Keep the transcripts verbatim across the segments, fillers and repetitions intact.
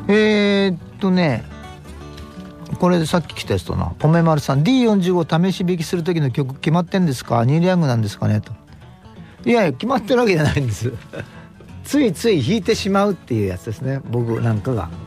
えー、っとねこれでさっき来たやつとな、ポメマルさん ディーよんじゅうご 試し弾きする時の曲決まってんですか、ニール・ヤングなんですかねと。いやいや決まってるわけじゃないんですついつい弾いてしまうっていうやつですね、僕なんかが。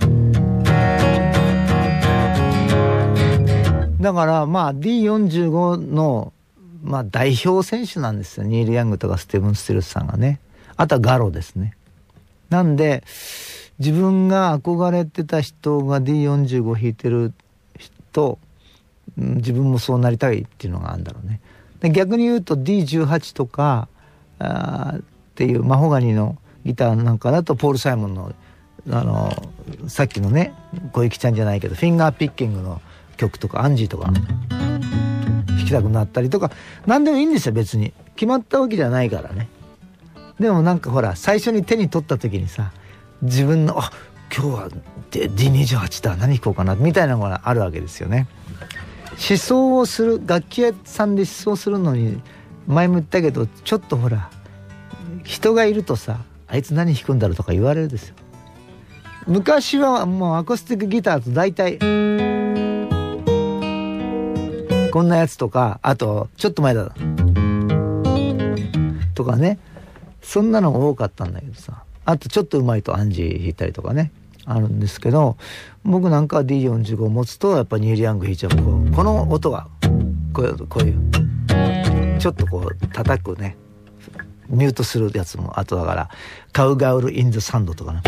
だからまあ ディーよんじゅうご のまあ代表選手なんですよ、ニール・ヤングとかスティーブン・スティルスさんがね。あとはガロですね。なんで自分が憧れてた人が ディーよんじゅうご 弾いてる人、自分もそうなりたいっていうのがあるんだろうね。で逆に言うと ディーじゅうはち とかあっていうマホガニのギターなんかだとポール・サイモンのあのさっきのね小雪ちゃんじゃないけどフィンガーピッキングの曲とかアンジーとか弾きたくなったりとか、何でもいいんですよ別に、決まったわけじゃないからね。でもなんかほら最初に手に取った時にさ、自分のあ今日は ディーにじゅうはち だ何弾こうかなみたいなのがあるわけですよね。思想をする楽器屋さんで思想するのに前も言ったけど、ちょっとほら人がいるとさ、あいつ何弾くんだろうとか言われるですよ。昔はもうアコースティックギターと大体こんなやつとか、あとちょっと前だとかね、そんなのが多かったんだけどさ、あとちょっとうまいとアンジー弾いたりとかねあるんですけど、僕なんかは ディーよんじゅうご を持つとやっぱニール・ヤング弾いちゃう。こうこの音はこういうこういうちょっとこう叩くねミュートするやつもあとだから、カウガウル・イン・ザ・サンドとかね。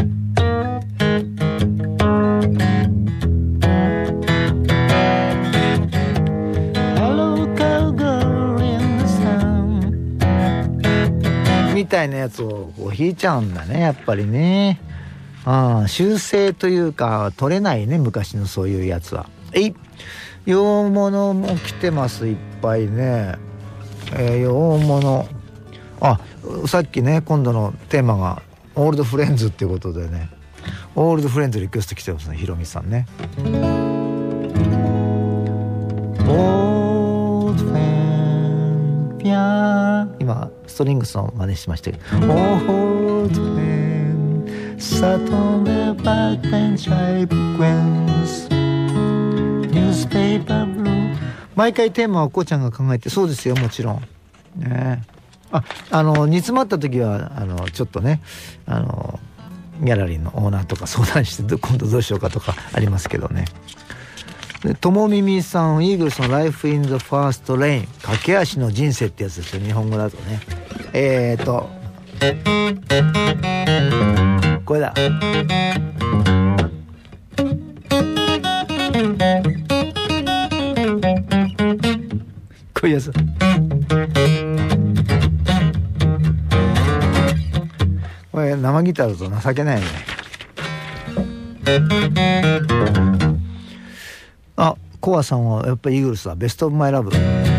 みたいなやつをこう弾いちゃうんだねやっぱりね。ああ修正というか取れないね昔のそういうやつは。えい洋物も来てますいっぱいね、えー、洋物あさっきね今度のテーマがオールドフレンズっていうことでね、オールドフレンズリクエスト来てますね、ひろみさんね。オールドフレンズピャー、今ストリングスの真似しましたけど、オールドフレンズsat on the back bench I sequence newspaper blue。 毎回テーマはこうちゃんが考えて、そうですよもちろんね。ああの煮詰まった時はあのちょっとねあのギャラリーのオーナーとか相談して今度どうしようかとかありますけどね。ともみみさん、イーグルスの Life in the First Lane 駆け足の人生ってやつですよ日本語だとね。えーとこれだ。こういうやつ。これ生ギターだと情けないよね。あ、コアさんはやっぱりイーグルスだ。ベストオブマイラブ。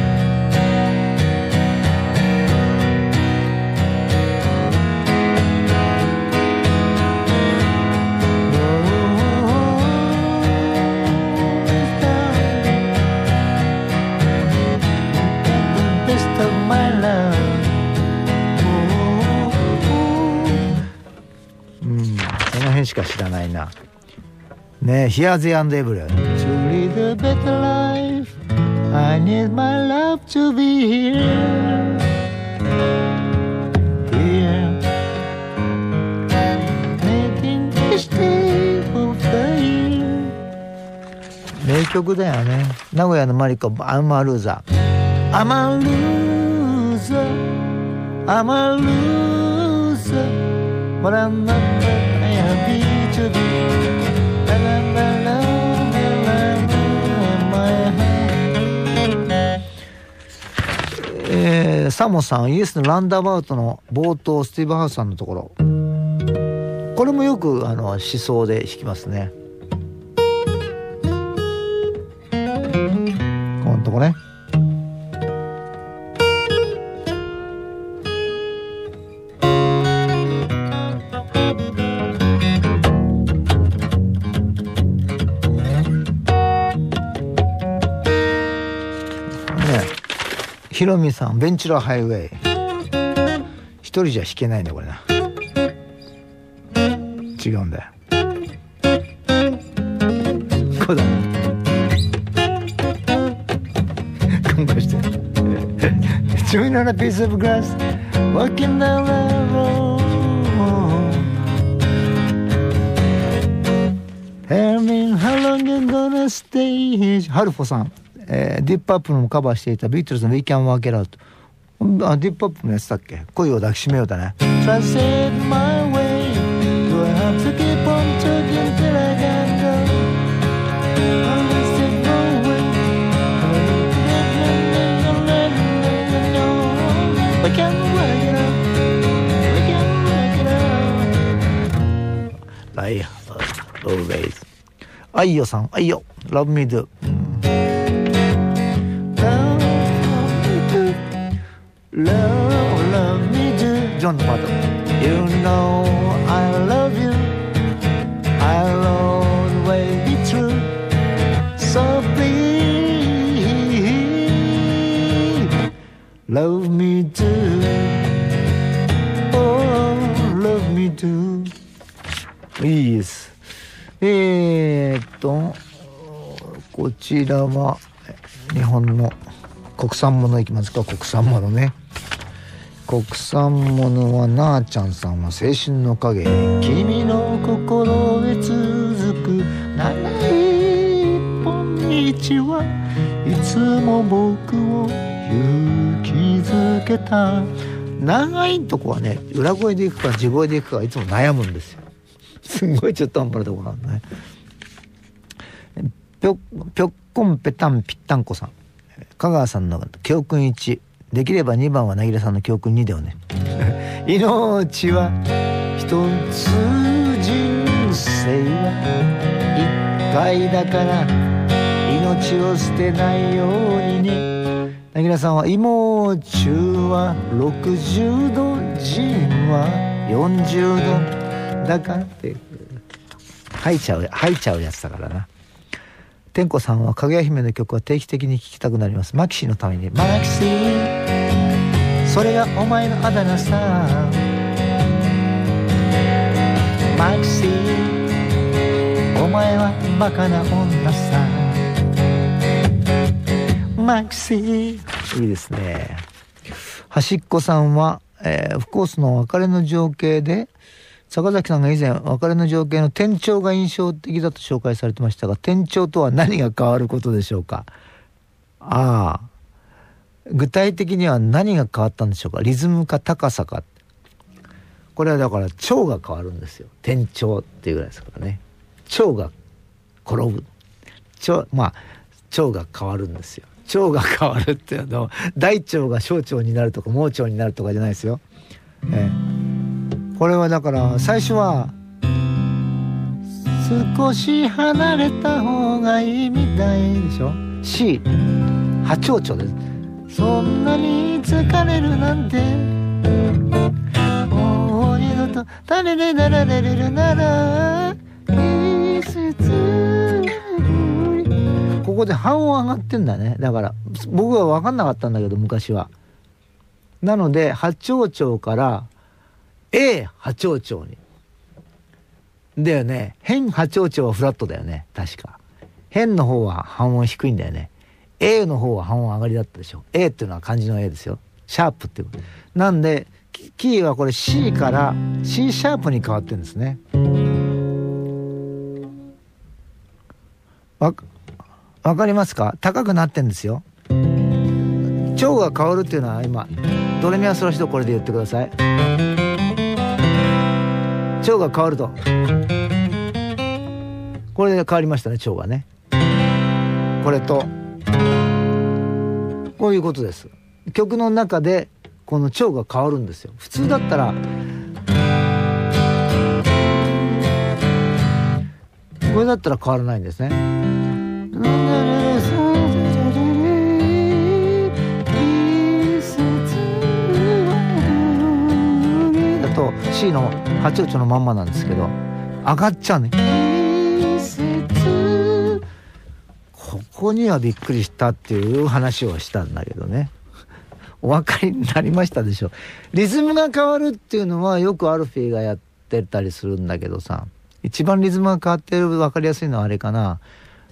しか知らないな。ねえ、Here the and Every. To lead a better life, I need my love to be here. Here, making this day of the year. 名曲だよね。名古屋のマリコ、アマルーザ。アマルーザ、アマルーザ。But I'm not happy to be la la la la la la。 えー、サモさん、イエスのランダーバウトの冒頭、スティーブ・ハウスさんのところ、これもよくあの思想で弾きますね。このとこね。ひろみさん、ベンチュラハイウェイ。一人じゃ弾けないんだこれな。違うんだよ。 こだ乾杯してChewing on a piece of glass Walking down the road Tell me how long you gonna stay here ハルフォさん、えー、ディップアップのカバーしていたビートルズの We Can Work It Out あ、ディップアップもやってたっけ。恋を抱きしめようだね。 Translate my way Do I have to keep on talking till I can go I'll just take no way We can work it out We can work it out Like always あいよさん、あいよ Love me do、うん、Love me do Love, love me do ジョンのパート You know I love you I'll always be true So please Love me do Oh, love me do いいです。えーっとこちらは日本の国産物いきますか。国産物ね。国産物はなあちゃんさんは青春の影君の心へ続く長い一本道はいつも僕を勇気づけた。長いとこはね裏声でいくか地声でいくかいつも悩むんですよ。すんごいちょっと半端なとこなんだね。ぴょぴょっこんぺたんぴったんこさん香川さんの教訓いちできればにばんはなぎらさんの教訓にだよね命は一つ人生は一回だから命を捨てないようにね。なぎらさんは芋中はろくじゅうど人はよんじゅうどだからって吐いちゃう吐いちゃうやつだからな。天子さんはかぐや姫の曲は定期的に聴きたくなります。マキシーのためにマキシーそれがお前のあだ名さマキシーお前はバカな女さマキシーいいですね。端っこさんは、えー、フコースの別れの情景で坂崎さんが以前別れの情景の転調が印象的だと紹介されてましたが転調とは何が変わることでしょうか。ああ具体的には何が変わったんでしょうか。リズムか高さか。これはだから調が変わるんですよ。転調っていうぐらいですからね。調が転ぶ調まあ調が変わるんですよ。調が変わるっていうのは大腸が小腸になるとか盲腸になるとかじゃないですよ、ええ、これはだから最初は少し離れた方がいいみたいでしょ。 C 波長長です。そんなに疲れるなんてもう二度とタレレララレレルならいつつここで半音上がってんだね。だから僕は分かんなかったんだけど昔は。なので波長長から A 波長長にだよね。変波長長はフラットだよね確か。変の方は半音低いんだよね。A の方は半音上がりだったでしょ。 A っていうのは漢字の A ですよ。シャープっていうことなんでキーはこれ C から C シャープに変わってるんですね。わわかりますか。高くなってんですよ。調が変わるっていうのは今ドレミファソラシドこれで言ってください。調が変わるとこれで変わりましたね。調がねこれとこういうことです。曲の中でこの調が変わるんですよ。普通だったらこれだったら変わらないんですね。だと C の波長長のまんまなんですけど上がっちゃうね。ここにはびっくりしたっていう話をしたんだけどね。お分かりになりましたでしょ。リズムが変わるっていうのはよくアルフィーがやってたりするんだけどさ、一番リズムが変わってる分かりやすいのはあれかな。